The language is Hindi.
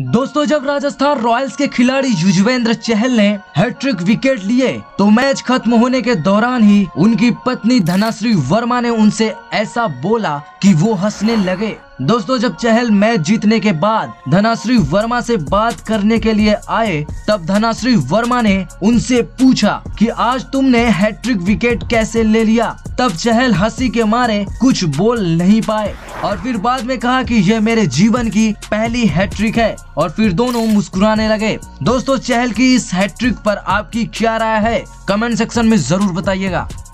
दोस्तों, जब राजस्थान रॉयल्स के खिलाड़ी युजवेंद्र चहल ने हैट्रिक विकेट लिए तो मैच खत्म होने के दौरान ही उनकी पत्नी धनाश्री वर्मा ने उनसे ऐसा बोला कि वो हंसने लगे। दोस्तों, जब चहल मैच जीतने के बाद धनाश्री वर्मा से बात करने के लिए आए तब धनाश्री वर्मा ने उनसे पूछा कि आज तुमने हैट्रिक विकेट कैसे ले लिया। तब चहल हंसी के मारे कुछ बोल नहीं पाए और फिर बाद में कहा कि यह मेरे जीवन की पहली हैट्रिक है और फिर दोनों मुस्कुराने लगे। दोस्तों, चहल की इस हैट्रिक पर आपकी क्या राय है? कमेंट सेक्शन में जरूर बताइएगा।